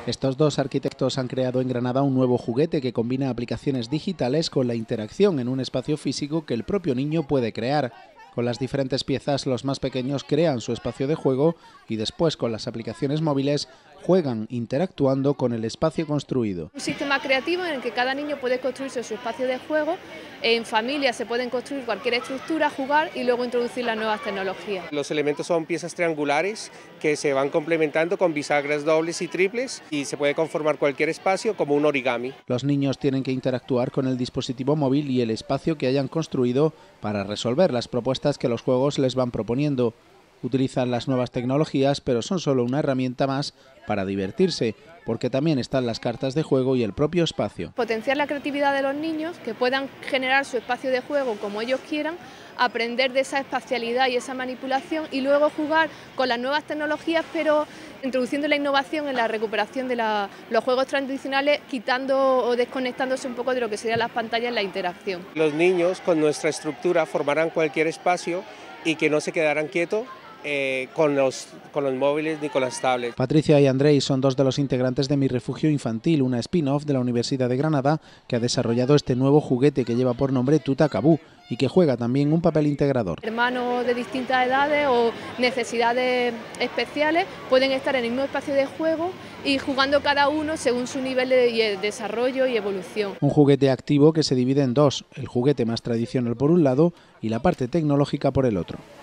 Estos dos arquitectos han creado en Granada un nuevo juguete que combina aplicaciones digitales con la interacción en un espacio físico que el propio niño puede crear. Con las diferentes piezas, los más pequeños crean su espacio de juego y después, con las aplicaciones móviles, juegan interactuando con el espacio construido. Un sistema creativo en el que cada niño puede construirse su espacio de juego. En familia se pueden construir cualquier estructura, jugar y luego introducir las nuevas tecnologías. Los elementos son piezas triangulares que se van complementando con bisagras dobles y triples y se puede conformar cualquier espacio como un origami. Los niños tienen que interactuar con el dispositivo móvil y el espacio que hayan construido para resolver las propuestas que los juegos les van proponiendo. Utilizan las nuevas tecnologías, pero son solo una herramienta más para divertirse, porque también están las cartas de juego y el propio espacio. Potenciar la creatividad de los niños, que puedan generar su espacio de juego como ellos quieran, aprender de esa espacialidad y esa manipulación y luego jugar con las nuevas tecnologías, pero introduciendo la innovación en la recuperación de los juegos tradicionales, quitando o desconectándose un poco de lo que serían las pantallas en la interacción. Los niños con nuestra estructura formarán cualquier espacio y que no se quedaran quietos con los móviles ni con las tablets. Patricia y Andrei son dos de los integrantes de Mi Refugio Infantil, una spin-off de la Universidad de Granada que ha desarrollado este nuevo juguete que lleva por nombre Tutakabú y que juega también un papel integrador. Hermanos de distintas edades o necesidades especiales pueden estar en el mismo espacio de juego y jugando cada uno según su nivel de desarrollo y evolución. Un juguete activo que se divide en dos, el juguete más tradicional por un lado y la parte tecnológica por el otro.